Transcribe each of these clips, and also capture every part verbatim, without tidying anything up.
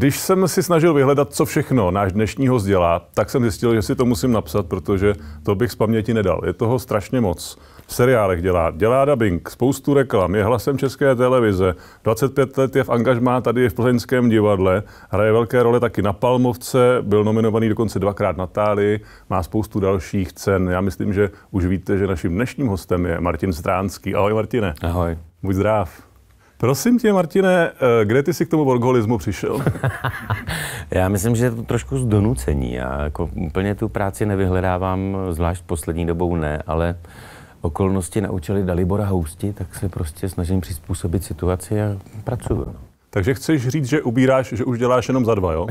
Když jsem si snažil vyhledat, co všechno náš dnešní host dělá, tak jsem zjistil, že si to musím napsat, protože to bych z paměti nedal. Je toho strašně moc. V seriálech dělá, dělá dabing, spoustu reklam, je hlasem České televize, dvacet pět let je v angažmá tady v Plzeňském divadle, hraje velké role taky na Palmovce, byl nominovaný dokonce dvakrát na Tálii, má spoustu dalších cen. Já myslím, že už víte, že naším dnešním hostem je Martin Stránský. Ahoj, Martine. Ahoj. Buď zdrav. Prosím tě, Martine, kde ty jsi k tomu workoholismu přišel? Já myslím, že je to trošku z donucení. Já jako úplně tu práci nevyhledávám, zvlášť poslední dobou ne, ale okolnosti naučili Dalibora Housti, tak se prostě snažím přizpůsobit situaci a pracuju. No. Takže chceš říct, že ubíráš, že už děláš jenom za dva, jo?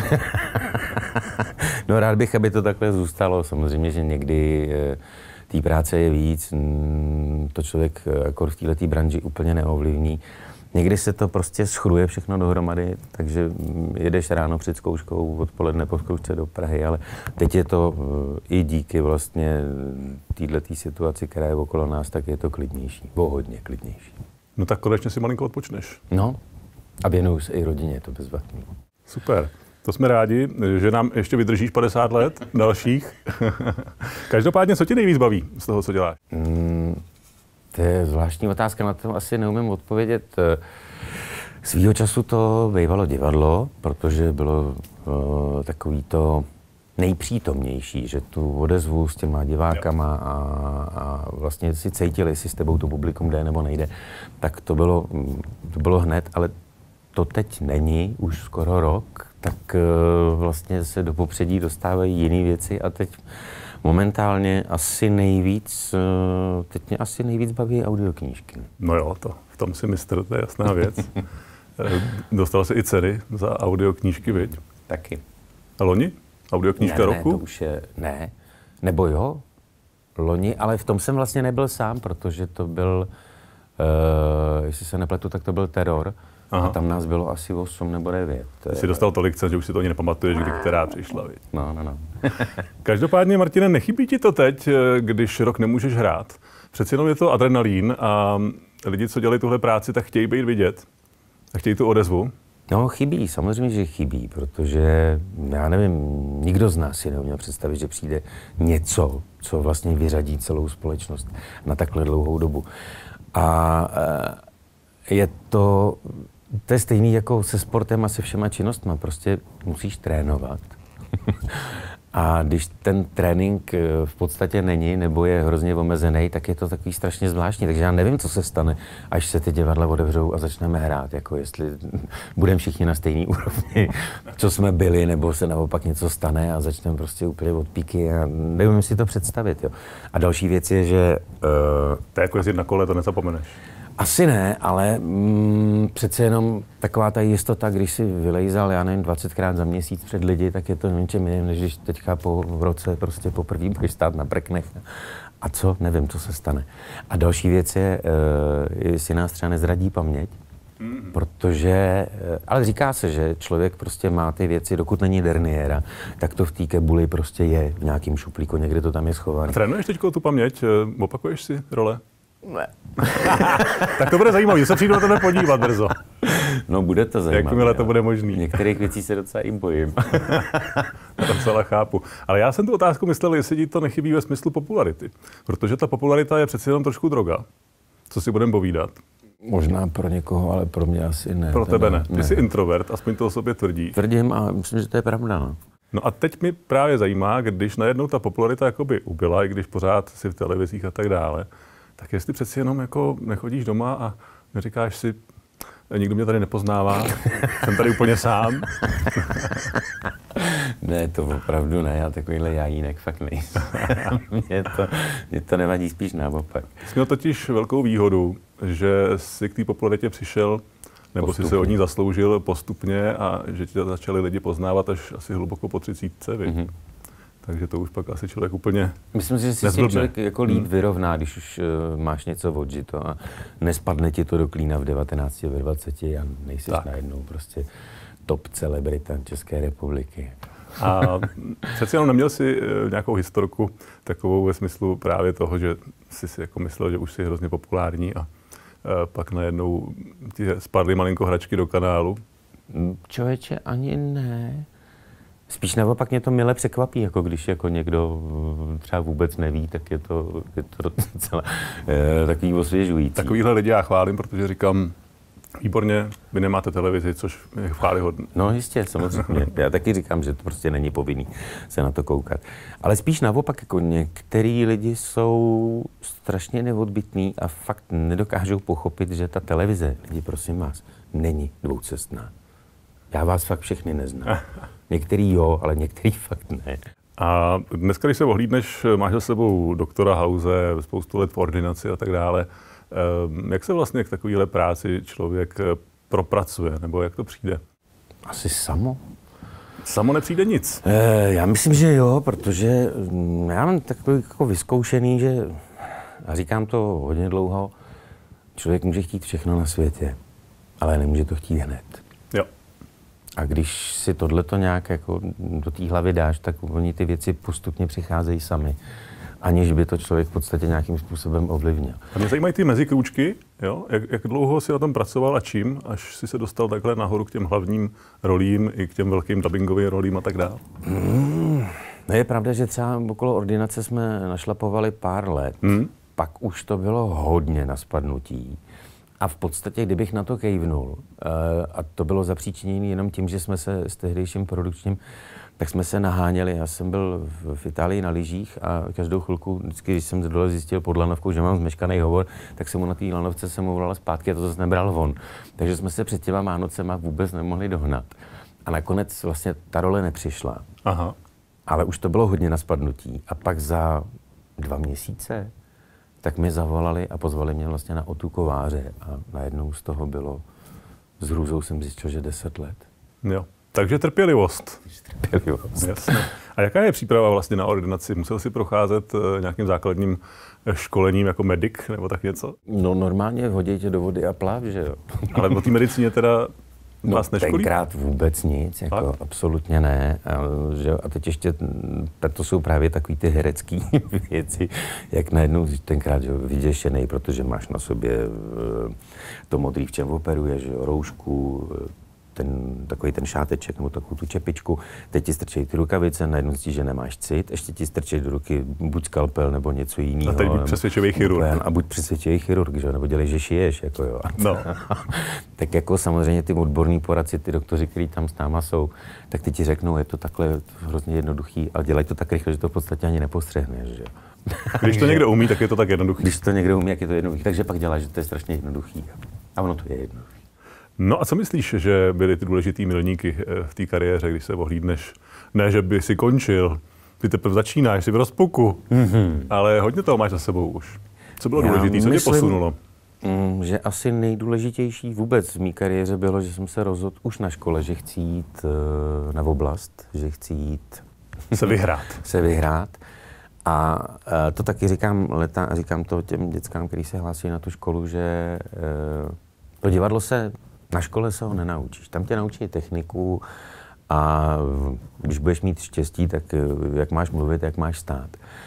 No rád bych, aby to takhle zůstalo. Samozřejmě, že někdy té práce je víc, to člověk jako v této branži úplně neovlivní. Někdy se to prostě schruje všechno dohromady, takže jedeš ráno před zkouškou, odpoledne po zkoušce do Prahy, ale teď je to i díky vlastně této situaci, která je okolo nás, tak je to klidnější, o hodně klidnější. No tak konečně si malinko odpočneš. No a věnuju se i rodině, je to bezvadný. Super. To jsme rádi, že nám ještě vydržíš padesát let dalších. Každopádně, co tě nejvíc baví z toho, co děláš? Mm. To je zvláštní otázka, na to asi neumím odpovědět. Svýho času to bývalo divadlo, protože bylo uh, takový to nejpřítomnější, že tu odezvu s těma divákama a, a vlastně si cítili, jestli s tebou to publikum jde nebo nejde, tak to bylo, to bylo hned, ale to teď není, už skoro rok, tak uh, vlastně se do popředí dostávají jiné věci a teď momentálně asi nejvíc, teď mě asi nejvíc baví audioknížky. No jo, to, v tom si mistr, to je jasná věc. Dostal jsi i ceny za audioknížky, viď? Taky. A loni? Audioknížka ne, roku? Ne, to už je, ne. Nebo jo, loni, ale v tom jsem vlastně nebyl sám, protože to byl, uh, jestli se nepletu, tak to byl Teror. Aha. A tam nás bylo asi osm nebo devět. Ty jsi dostal tolik cen, že už si to ani nepamatuješ, kdy která přišla. Viď? No, no, no. Každopádně, Martine, nechybí ti to teď, když rok nemůžeš hrát? Přeci jenom je to adrenalín a lidi, co dělají tuhle práci, tak chtějí být vidět. A chtějí tu odezvu. No, chybí, samozřejmě, že chybí, protože, já nevím, nikdo z nás si neuměl představit, že přijde něco, co vlastně vyřadí celou společnost na takhle dlouhou dobu. A je to... To je stejný jako se sportem a se všema činnostma. Prostě musíš trénovat. A když ten trénink v podstatě není nebo je hrozně omezený, tak je to takový strašně zvláštní. Takže já nevím, co se stane, až se ty divadla otevřou a začneme hrát. Jako jestli budeme všichni na stejné úrovni, co jsme byli, nebo se naopak něco stane a začneme prostě úplně od píky. A nevím si to představit. Jo. A další věc je, že... Uh, to je jako jezdit na kole, to nezapomeneš. Asi ne, ale mm, přece jenom taková ta jistota, když si vylejzal, já nevím, dvacetkrát za měsíc před lidi, tak je to něčem jiným, než když teďka po roce prostě poprvé budeš stát na prknech. A co? Nevím, co se stane. A další věc je, uh, jestli nás třeba nezradí paměť, mm. protože, uh, ale říká se, že člověk prostě má ty věci, dokud není derniéra, tak to v té kebuli prostě je v nějakým šuplíku, někde to tam je schované. Trénuješ teďko tu paměť? Opakuješ si role? Ne. Tak to bude zajímavé, že se přijdu na tebe podívat brzo. No, bude to zajímavé. Jakmile to bude možný. Některých věcí se docela jim bojím. To docela chápu. Ale já jsem tu otázku myslel, jestli ti to nechybí ve smyslu popularity. Protože ta popularita je přeci jenom trošku droga. Co si budeme povídat? Možná pro někoho, ale pro mě asi ne. Pro tebe ne. Ty ne. Jsi introvert, aspoň to o sobě tvrdí. Tvrdím a myslím, že to je pravda. No. No a teď mi právě zajímá, když najednou ta popularita jakoby ubyla, i když pořád si v televizích a tak dále, tak jestli přeci jenom jako nechodíš doma a neříkáš si, nikdo mě tady nepoznává, jsem tady úplně sám. Ne, to opravdu ne, já takovýhle jajínek fakt nejsem. mě, to, mě to nevadí, spíš naopak. Jsi měl totiž velkou výhodu, že jsi k té popularitě přišel, nebo postupně. Jsi se od ní zasloužil postupně a že tě začali lidi poznávat až asi hluboko po třicítce, mm-hmm. Takže to už pak asi člověk úplně Myslím si, že si s tím člověk jako líp vyrovná, když už uh, máš něco odžito a nespadne ti to do klína v devatenácti, ve dvaceti a nejsi najednou prostě top celebrita České republiky. A přeci jenom neměl jsi uh, nějakou historku takovou ve smyslu právě toho, že jsi si jako myslel, že už jsi hrozně populární a uh, pak najednou ti spadly malinko hračky do kanálu? Člověče, ani ne. Spíš naopak mě to mile překvapí, jako když jako někdo třeba vůbec neví, tak je to, je to docela e, takový osvěžující. Takovýhle lidi já chválím, protože říkám, výborně, vy nemáte televizi, což je chválihodné. No jistě, samozřejmě. Já taky říkám, že to prostě není povinný se na to koukat. Ale spíš naopak, jako některý lidi jsou strašně neodbytní a fakt nedokážou pochopit, že ta televize, lidi, prosím vás, není dvoucestná. Já vás fakt všechny neznám. Některý jo, ale některý fakt ne. A dneska, když se ohlídneš, máš za sebou doktora Hause, spoustu let v ordinaci a tak dále. Jak se vlastně k takovéhle práci člověk propracuje, nebo jak to přijde? Asi samo. Samo nepřijde nic? E, já myslím, že jo, protože já mám takový jako vyzkoušený, že, a říkám to hodně dlouho, člověk může chtít všechno na světě, ale nemůže to chtít hned. Jo. A když si tohleto nějak jako do té hlavy dáš, tak oni ty věci postupně přicházejí sami, aniž by to člověk v podstatě nějakým způsobem ovlivnil. A mě zajímají ty mezikrůčky, jo? Jak, jak dlouho jsi na tom pracoval a čím, až jsi se dostal takhle nahoru k těm hlavním rolím i k těm velkým dabingovým rolím a tak dále? Hmm. No je pravda, že třeba okolo ordinace jsme našlapovali pár let, hmm. pak už to bylo hodně na spadnutí. A v podstatě, kdybych na to kejvnul, a to bylo zapříčiněné jenom tím, že jsme se s tehdejším produkčním, tak jsme se naháněli. Já jsem byl v Itálii na lyžích a každou chvilku, vždycky, když jsem dole zjistil pod lanovkou, že mám zmeškaný hovor, tak jsem mu na té lanovce se mu volala zpátky a to zase nebral von. Takže jsme se před těma Vánocema vůbec nemohli dohnat. A nakonec vlastně ta role nepřišla. Aha. Ale už to bylo hodně na spadnutí. A pak za dva měsíce tak mi zavolali a pozvali mě vlastně na Otu kováře a najednou z toho bylo, s hrůzou jsem zjistil, že deset let. Jo, takže trpělivost. Trpělivost. Jasně. A jaká je příprava vlastně na ordinaci? Musel jsi procházet nějakým základním školením jako medic nebo tak něco? No normálně hodí tě do vody a plav, že jo. Ale o té medicíně teda No, vás neškolí? Tenkrát vůbec nic, jako tak? Absolutně ne. A, že, a teď ještě, to jsou právě takový ty herecký věci, jak najednou tenkrát, že vyděšenej, protože máš na sobě to modrý, v čem operuješ, že, roušku, ten, takový ten šáteček nebo takovou tu čepičku, teď ti strčejí ty rukavice, najednou zjistíš, že nemáš cit, ještě ti strčejí do ruky buď skalpel nebo něco jiného. A teď buď přesvědčivý chirurg. A buď přesvědčivý chirurg, že? Nebo dělej, že šiješ, jako jo. No. Tak jako samozřejmě ty odborní poradci, ty doktoři, kteří tam s náma jsou, tak ty ti řeknou, je to takhle hrozně jednoduchý, ale dělají to tak rychle, že to v podstatě ani nepostřehneš, že? Když to někdo umí, tak je to tak jednoduchý. Když to někdo umí, jak je to jednoduchý, takže pak děláš, že to je strašně jednoduchý. A ono to je jednoduchý. No a co myslíš, že byly ty důležitý milníky v té kariéře, když se ohlídneš? Ne, že by si končil, ty teprve začínáš, jsi v rozpuku, mm-hmm. ale hodně toho máš za sebou už. Co bylo důležité, co tě posunulo? Mm, že asi nejdůležitější vůbec v mé kariéře bylo, že jsem se rozhodl už na škole, že chci jít uh, na oblast, že chci jít se vyhrát. se vyhrát. A uh, to taky říkám leta, říkám to těm dětskám, kteří se hlásí na tu školu, že uh, to divadlo se na škole se ho nenaučíš. Tam tě naučí techniku a když budeš mít štěstí, tak jak máš mluvit, jak máš stát.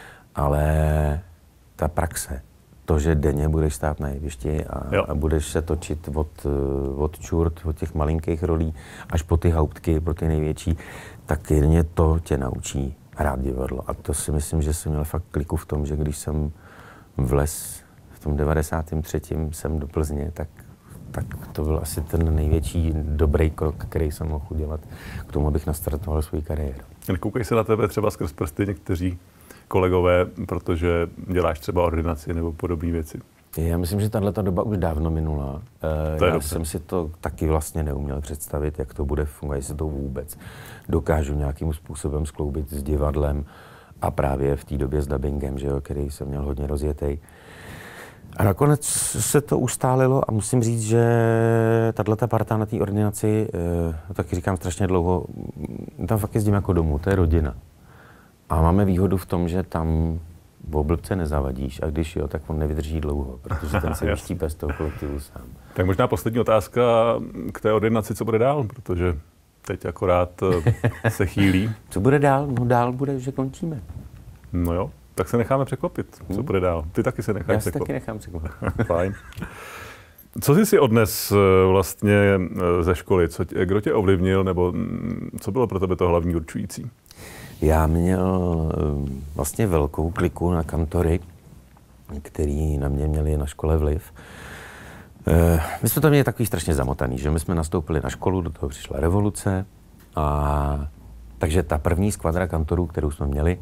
Ale ta praxe, to, že denně budeš stát na jevišti a, a budeš se točit od, od čurt, od těch malinkých rolí až po ty hauptky, po ty největší, tak jedině to tě naučí hrát divadlo. A to si myslím, že jsem měl fakt kliku v tom, že když jsem vlez v tom devadesátém třetím sem do Plzně, tak tak to byl asi ten největší dobrý krok, který jsem mohl udělat k tomu, abych nastartoval svou kariéru. Nekoukají se na tebe třeba skrz prsty někteří kolegové, protože děláš třeba ordinaci nebo podobné věci? Já myslím, že tato doba už dávno minula. To je Já dobře. jsem si to taky vlastně neuměl představit, jak to bude fungovat, jestli to vůbec dokážu nějakým způsobem skloubit s divadlem a právě v té době s dabingem, že jo, který jsem měl hodně rozjetej. A nakonec se to ustálilo a musím říct, že tato parta na té ordinaci, to taky říkám strašně dlouho, tam fakt jezdím jako domů, to je rodina. A máme výhodu v tom, že tam v oblbce nezavadíš a když jo, tak on nevydrží dlouho, protože ten se vyštípe z toho kolektivu sám. Tak možná poslední otázka k té ordinaci, co bude dál, protože teď akorát se chýlí. Co bude dál? No dál bude, že končíme. No jo. Tak se necháme překvapit, co bude dál. Ty taky se necháš Já se překvapit. taky nechám překvapit. Fajn. Co jsi si odnes vlastně ze školy? Co tě, kdo tě ovlivnil, nebo co bylo pro tebe to hlavní určující? Já měl vlastně velkou kliku na kantory, který na mě měli na škole vliv. My jsme to měli takový strašně zamotaný, že my jsme nastoupili na školu, do toho přišla revoluce, a takže ta první skvadra kantorů, kterou jsme měli,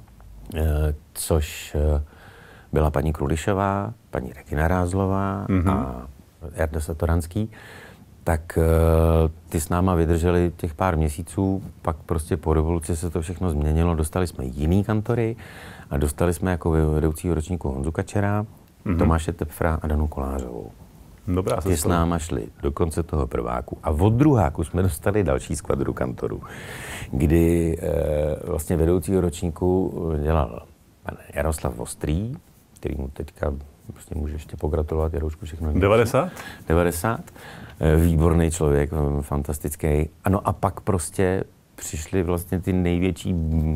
což byla paní Krulišová, paní Regina Rázlová mm-hmm. a Jarda Satoranský, tak ty s náma vydrželi těch pár měsíců, pak prostě po revoluci se to všechno změnilo, dostali jsme jiný kantory a dostali jsme jako vedoucího ročníku Honzu Kačera, mm-hmm. Tomáše Tepfra a Danu Kolářovou. Dobrá, ty s náma šli do konce toho prváku a od druháku jsme dostali další skvadru kantorů, kdy e, vlastně vedoucího ročníku dělal pan Jaroslav Ostrý, který mu teďka prostě může ještě pogratulovat, Jaroušku, všechno. devadesát? devadesát. Výborný člověk, fantastický. Ano a pak prostě přišly vlastně ty největší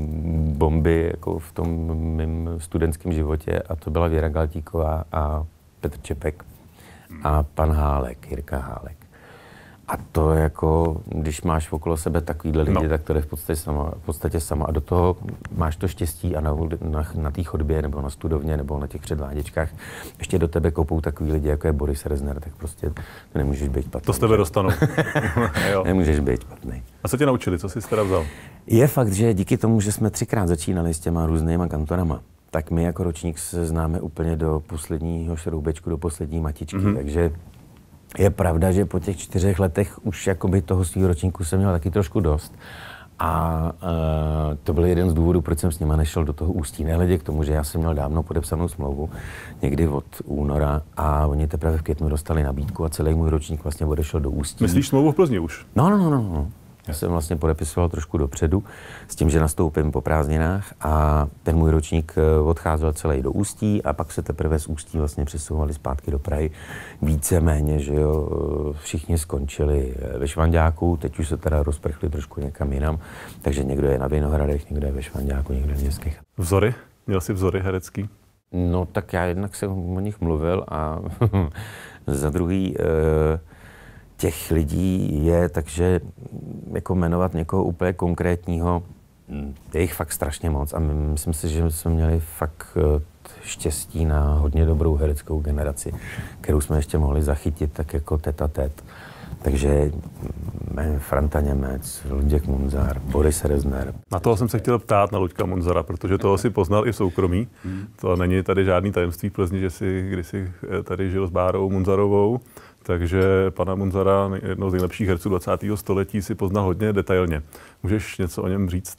bomby jako v tom mém studentském životě a to byla Věra Galtíková a Petr Čepek a pan Hálek, Jirka Hálek. A to jako, když máš okolo sebe takovýhle lidi, no. tak to jde v podstatě sama, v podstatě sama. A do toho máš to štěstí a na, na, na té chodbě, nebo na studovně, nebo na těch předváděčkách ještě do tebe koupou takový lidi, jako je Boris Rezner, tak prostě to nemůžeš být špatný. To z tebe dostanou. Nemůžeš být špatný. A co tě naučili, co jsi teda vzal? Je fakt, že díky tomu, že jsme třikrát začínali s těma různýma kantorama, tak my jako ročník se známe úplně do posledního šroubečku, do poslední matičky, mm-hmm. takže je pravda, že po těch čtyřech letech už jakoby toho svého ročníku jsem měl taky trošku dost. A uh, to byl jeden z důvodů, proč jsem s nima nešel do toho Ústí. Nehledě k tomu, že já jsem měl dávno podepsanou smlouvu, někdy od února, a oni teprve v květnu dostali nabídku a celý můj ročník vlastně odešel do Ústí. Myslíš smlouvu v Plzni už? No, no, no, no. Já jsem vlastně podepisoval trošku dopředu s tím, že nastoupím po prázdninách a ten můj ročník odcházel celý do Ústí a pak se teprve z Ústí vlastně přesouvali zpátky do Prahy. Víceméně, že jo, všichni skončili ve Švanďáku, teď už se teda rozprchli trošku někam jinam, takže někdo je na Vinohradech, někdo je ve Švanďáku, někdo je v Městských. Vzory? Měl jsi vzory herecký? No tak já jednak jsem o nich mluvil a za druhý těch lidí je, takže jako jmenovat někoho úplně konkrétního, je jich fakt strašně moc a myslím si, že jsme měli fakt štěstí na hodně dobrou hereckou generaci, kterou jsme ještě mohli zachytit tak jako teta tet. Takže Franta Němec, Luděk Munzar, Boris Rezner. Na toho jsem se chtěl ptát, na Luďka Munzara, protože toho si poznal i v soukromí. To není tady žádný tajemství v Plzni, že jsi kdysi tady žil s Bárou Munzarovou. Takže pana Munzara, jednoho z nejlepších herců dvacátého století, si poznal hodně detailně. Můžeš něco o něm říct?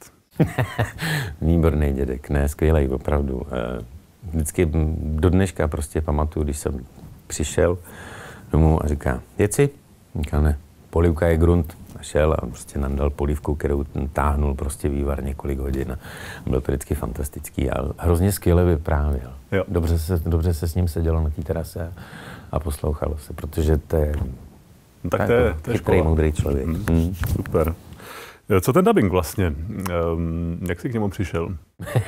Výborný dědek, ne, skvělej, opravdu. Vždycky do dneška prostě pamatuju, když jsem přišel domů a říká, věci? Říká, ne, polivka je grunt. A šel a prostě nám dal polivku, kterou táhnul prostě vývar několik hodin. A bylo to vždycky fantastický a hrozně skvěle vyprávěl. Dobře se, dobře se s ním sedělo na té terase a poslouchalo se, protože to je, no, tak to je, to je chytrý, moudrý člověk. Mm, mm. Super. Co ten dabing vlastně? Um, jak jsi k němu přišel?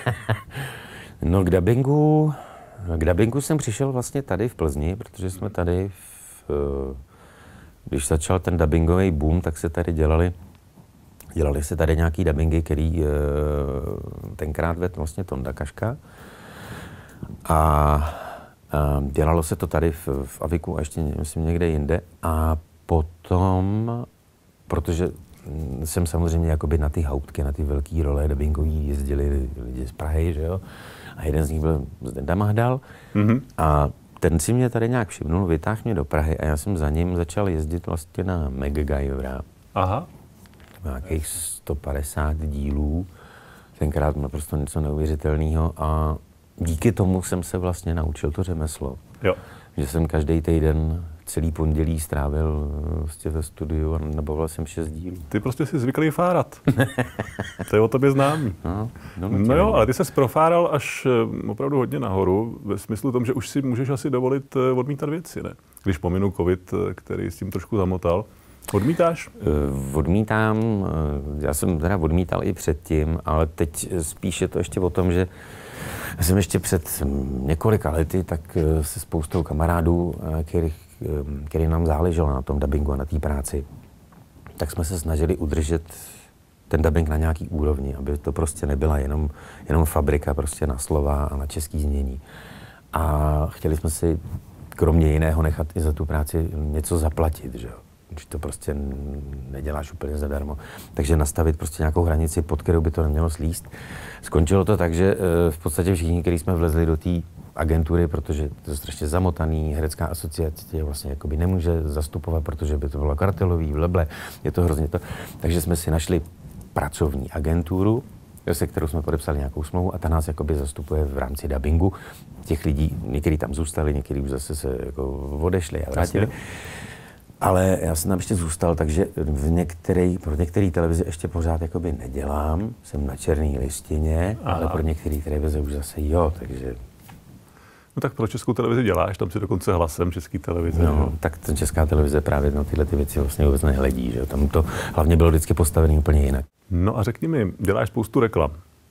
No k dabingu, k dabingu jsem přišel vlastně tady v Plzni, protože jsme tady, v, když začal ten dabingový boom, tak se tady dělali, dělali se tady nějaký dabingy, který tenkrát vedl vlastně Tonda Kaška. A dělalo se to tady v, v Aviku a ještě myslím někde jinde. A potom, protože jsem samozřejmě jakoby na ty houtky, na ty velké role dabingový jezdili lidi z Prahy, že jo. A jeden z nich byl Zdenda Mahdal. Mm-hmm. A ten si mě tady nějak všimnul, vytáhl mě do Prahy a já jsem za ním začal jezdit vlastně na MacGyvera. Aha. Nějakých sto padesát dílů. Tenkrát naprosto něco neuvěřitelného a díky tomu jsem se vlastně naučil to řemeslo. Jo. Že jsem každý týden celý pondělí strávil vlastně ve studiu a nabavil jsem šest dílů. Ty prostě jsi zvyklý fárat. To je o tobě známý. No, no, no jo, ale ty ses profáral až opravdu hodně nahoru, ve smyslu tom, že už si můžeš asi dovolit odmítat věci, ne? Když pominu covid, který s tím trošku zamotal. Odmítáš? Odmítám, já jsem teda odmítal i předtím, ale teď spíš je to ještě o tom, že já jsem ještě před několika lety tak se spoustou kamarádů, kterých, který nám záleželo na tom dabingu a na té práci, tak jsme se snažili udržet ten dabing na nějaký úrovni, aby to prostě nebyla jenom, jenom fabrika prostě na slova a na český znění. A chtěli jsme si kromě jiného nechat i za tu práci něco zaplatit, že jo. Když to prostě neděláš úplně zadarmo. Takže nastavit prostě nějakou hranici, pod kterou by to nemělo slíst. Skončilo to tak, že v podstatě všichni, kteří jsme vlezli do té agentury, protože to je strašně zamotaný, herecká asociace tě vlastně jakoby nemůže zastupovat, protože by to bylo kartelový, vleble, je to hrozně to. Takže jsme si našli pracovní agenturu, se kterou jsme podepsali nějakou smlouvu a ta nás jakoby zastupuje v rámci dabingu. Těch lidí, někteří tam zůstali, někteří už zase se jako odešli a vrátili. Jasně. Ale já jsem tam ještě zůstal, takže v některé, pro některé televize ještě pořád jakoby nedělám. Jsem na černé listině, aha, ale pro některé televize už zase jo, takže... No tak pro Českou televizi děláš, tam si dokonce hlasem České televize. No, že? Tak ten Česká televize právě na tyhle ty věci vlastně vůbec nehledí, že tam to hlavně bylo vždycky postavené úplně jinak. No a řekni mi, děláš spoustu reklam.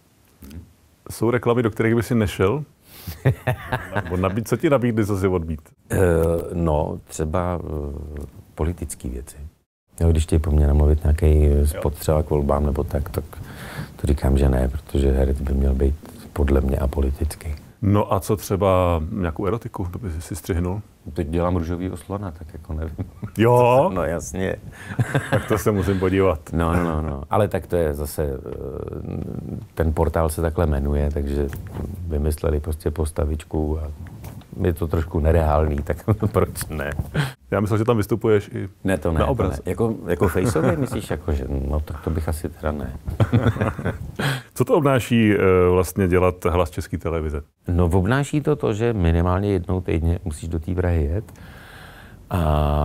Jsou reklamy, do kterých by si nešel? Nebo nabít, co ti nabídli, co si odbít? Uh, no, třeba uh, politické věci. Jo, když chtějí po mně namluvit nějaký spot třeba k volbám nebo tak, tak to říkám, že ne, protože herec by měl být podle mě apolitický. No a co třeba nějakou erotiku, to by si střihnul? Teď dělám růžovýho slona, tak jako nevím. Jo? No jasně. Tak to se musím podívat. No, no, no, no. Ale tak to je zase, ten portál se takhle jmenuje, takže vymysleli prostě postavičku a je to trošku nereálný, tak proč ne? Já myslel, že tam vystupuješ i ne, to ne, na obraz. To ne. Jako, jako faceově myslíš, jako, že no tak to bych asi teda ne. Co to obnáší vlastně dělat hlas České televize? No obnáší to to, že minimálně jednou týdně musíš do té Prahy jet a,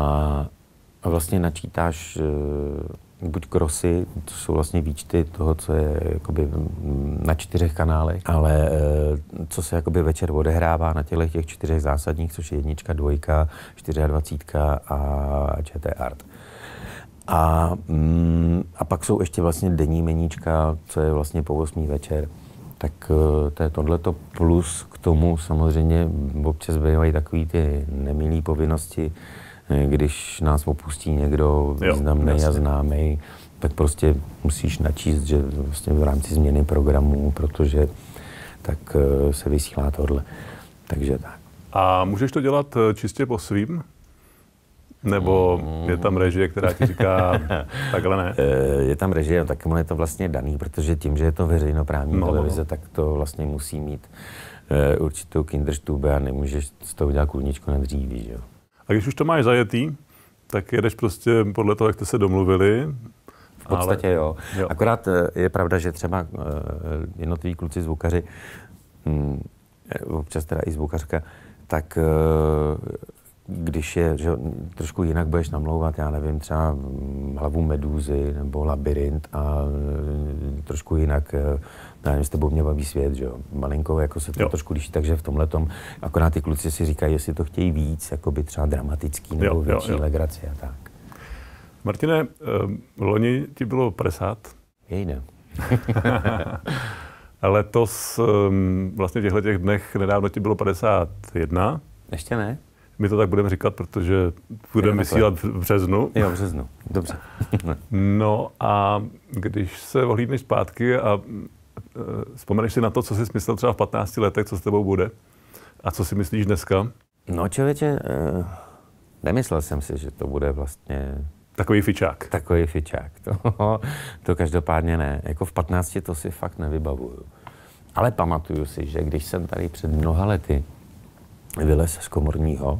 a vlastně načítáš buď krosy, to jsou vlastně výčty toho, co je jakoby na čtyřech kanálech, ale co se jakoby večer odehrává na těchto těch čtyřech zásadních, což je jednička, dvojka, čtyřadvacítka a ČT Art. A, a pak jsou ještě vlastně denní meníčka, co je vlastně po osmý večer. Tak to je tohleto plus k tomu samozřejmě občas bývají takový ty nemilý povinnosti, když nás opustí někdo významný a známý, tak prostě musíš načíst, že vlastně v rámci změny programu, protože tak se vysílá tohle. Takže tak. A můžeš to dělat čistě po svým? Nebo je tam režie, která ti říká, takhle ne? Je tam režie, tak ono je to vlastně daný, protože tím, že je to veřejnoprávní no, televize, no. tak to vlastně musí mít určitou kinderstube a nemůžeš z toho udělat kůlničku na dříví, že jo. A když už to máš zajetý, tak jedeš prostě podle toho, jak jste se domluvili. V podstatě ale... jo. jo. Akorát je pravda, že třeba jednotliví kluci zvukaři, občas teda i zvukařka, tak když je, že trošku jinak budeš namlouvat, já nevím, třeba Hlavu medúzy nebo Labyrint a trošku jinak, já nevím, s tebou mě baví svět, že jo, malinko jako se to jo. trošku liší, takže v tomhletom, akorát ty kluci si říkají, jestli to chtějí víc, jako by třeba dramatický nebo jo, větší jo, jo. legraci a tak. Martine, loni ti bylo padesát. Jejde. A letos, vlastně v těchto těch dnech nedávno ti bylo padesát jedna. Ještě ne. My to tak budeme říkat, protože budeme vysílat v březnu. Jo, v březnu, dobře. No a když se ohlídneš zpátky a vzpomeneš si na to, co jsi myslel třeba v patnácti letech, co s tebou bude a co si myslíš dneska? No člověče, nemyslel jsem si, že to bude vlastně... Takový fičák. Takový fičák, to, to každopádně ne. Jako v patnácti to si fakt nevybavuju. Ale pamatuju si, že když jsem tady před mnoha lety vylez z Komorního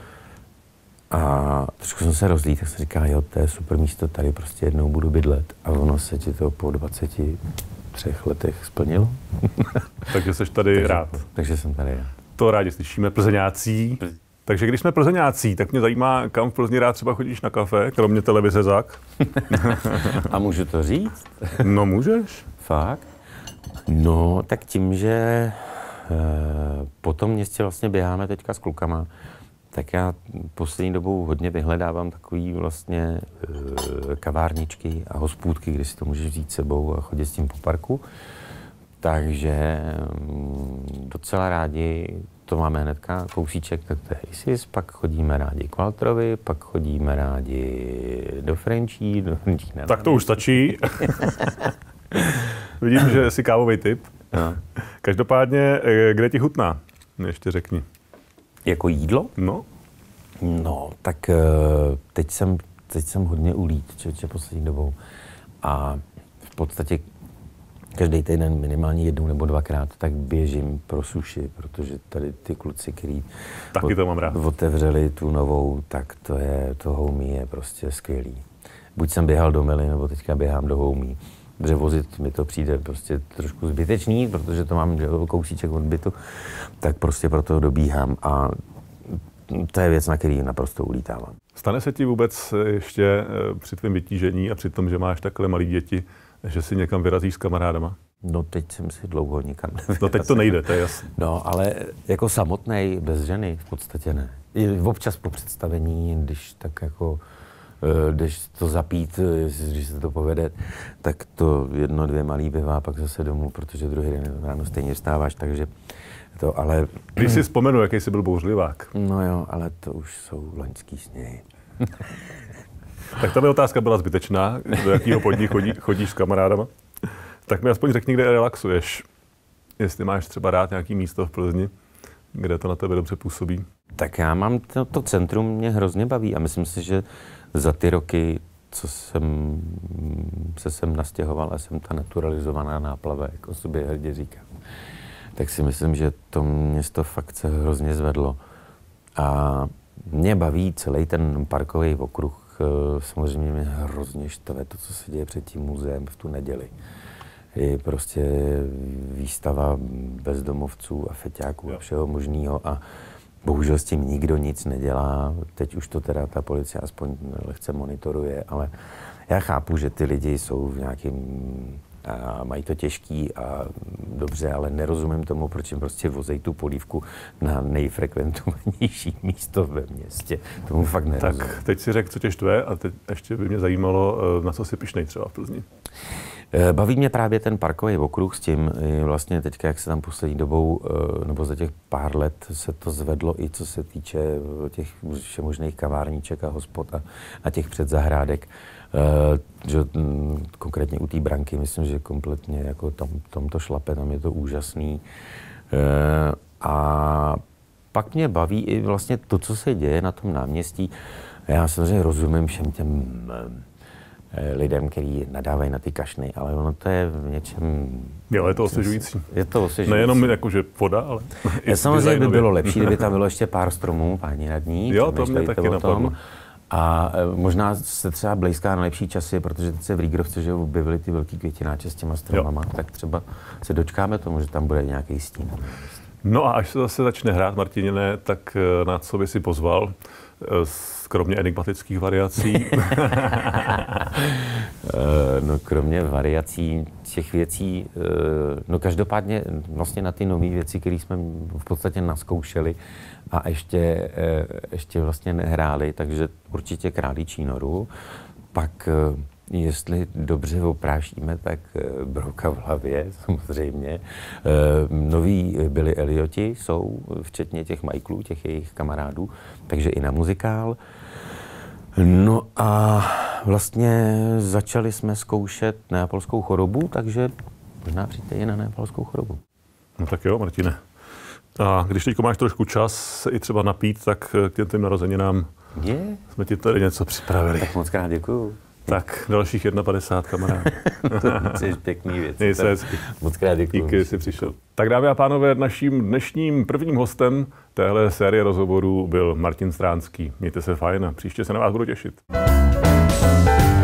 a trošku jsem se rozlít, tak jsem říkal, jo, to je super místo, tady prostě jednou budu bydlet. A ono se ti to po dvaceti třech letech splnilo. Takže jsi tady takže, rád. Takže jsem tady rád. To rádi slyšíme, plzeňácí. Takže když jsme plzeňácí, tak mě zajímá, kam v Plzni rád třeba chodíš na kafe, kromě televize Zák. A můžu to říct? No můžeš. Fakt? No, tak tím, že po tom městě vlastně běháme teďka s klukama, tak já poslední dobou hodně vyhledávám takový vlastně kavárničky a hospůdky, kde si to můžeš vzít sebou a chodit s tím po parku. Takže docela rádi to máme hnedka kousíček, tak to je ISIS, pak chodíme rádi k Walterovi, pak chodíme rádi do Frenčí, do Frenčí. Tak to už stačí. Vidím, že jsi kávový typ. No. Každopádně, kde ti chutná? Ještě řekni. Jako jídlo? No. No, tak teď jsem, teď jsem hodně ulít, člověče, poslední dobou. A v podstatě každý týden minimálně jednou nebo dvakrát tak běžím pro suši, protože tady ty kluci, který Taky to mám rád. otevřeli tu novou, tak to je, to homie je prostě skvělý. Buď jsem běhal do Mily, nebo teďka běhám do homie. Protože vozit mi to přijde prostě trošku zbytečný, protože to mám kousíček od bytu, tak prostě proto dobíhám a to je věc, na který naprosto ulítávám. Stane se ti vůbec ještě při tvém vytížení a při tom, že máš takhle malé děti, že si někam vyrazíš s kamarádama? No teď jsem si dlouho nikam nevyrazil. No teď to nejde, to je jasné. No ale jako samotnej, bez ženy v podstatě ne. I občas po představení, když tak jako, když to zapít, když se to povede, tak to jedno, dvě malý piva, pak zase domů, protože druhý den ráno stejně vstáváš, takže to ale... Když si vzpomenu, jaký jsi byl bouřlivák. No jo, ale to už jsou loňský sněhy. Tak tahle otázka byla zbytečná, do jakého podniku chodí, chodíš s kamarádama. Tak mi aspoň řekni, kde relaxuješ. Jestli máš třeba rád nějaký místo v Plzni, kde to na tebe dobře působí. Tak já mám to, to centrum, mě hrozně baví a myslím si, že za ty roky, co jsem se sem nastěhoval a jsem ta naturalizovaná náplava, jako sobě hrdě říkám, tak si myslím, že to město fakt se hrozně zvedlo. A mě baví celý ten parkový okruh. Samozřejmě mě hrozně štve to, co se děje před tím muzeem v tu neděli. Je prostě výstava bezdomovců a feťáků a všeho možného a bohužel s tím nikdo nic nedělá. Teď už to teda ta policie aspoň lehce monitoruje, ale já chápu, že ty lidi jsou v nějakém a mají to těžký a dobře, ale nerozumím tomu, proč jim prostě vozej tu polívku na nejfrekventovanější místo ve městě. Tomu fakt nerozumím. Tak teď si řekl, co tě štve a teď ještě by mě zajímalo, na co jsi pyšnej třeba v Plzni. Baví mě právě ten parkový okruh s tím, vlastně teďka, jak se tam poslední dobou, nebo za těch pár let se to zvedlo i co se týče těch všemožných kavárníček a hospod a, a těch předzahrádek. Uh, že, m, konkrétně u té branky, myslím, že kompletně jako tam, tam to šlape, tam je to úžasný. Uh, a pak mě baví i vlastně to, co se děje na tom náměstí. Já samozřejmě rozumím všem těm uh, lidem, kteří nadávají na ty kašny, ale ono to je v něčem... Jo, je to osvěžující. Je to osvěžující. Nejenom jakože voda, ale i samozřejmě by bylo lepší, kdyby tam bylo ještě pár stromů, páni radní. Jo, to mě taky napadlo. A možná se třeba blízká na lepší časy, protože teď se v Rígrovce, že objevili ty velký květináče s těma stromama, jo. Tak třeba se dočkáme tomu, že tam bude nějaký stín. No a až se zase začne hrát, Martiněne, tak na co by si pozval, kromě enigmatických variací? No kromě variací těch věcí, no každopádně vlastně na ty nové věci, které jsme v podstatě naskoušeli a ještě, ještě vlastně nehráli, takže určitě Králíčí noru, pak jestli dobře oprášíme, tak Broka v hlavě, samozřejmě. Noví Billy Elioti jsou, včetně těch Michaelů, těch jejich kamarádů, takže i na muzikál. No a vlastně začali jsme zkoušet neapolskou chorobu, takže možná přijďte i na neapolskou chorobu. No tak jo, Martine. A když teď máš trošku čas se i třeba napít, tak k těm narozeninám je? Jsme ti tady něco připravili. Tak moc krát děkuju. Tak, dalších padesát jedna kamarádů. To je pěkný věc. Měj se hezky. Moc krát děkuju. Díky, že jsi přišel. Tak dámy a pánové, naším dnešním prvním hostem téhle série rozhovorů byl Martin Stránský. Mějte se fajn a příště se na vás budu těšit.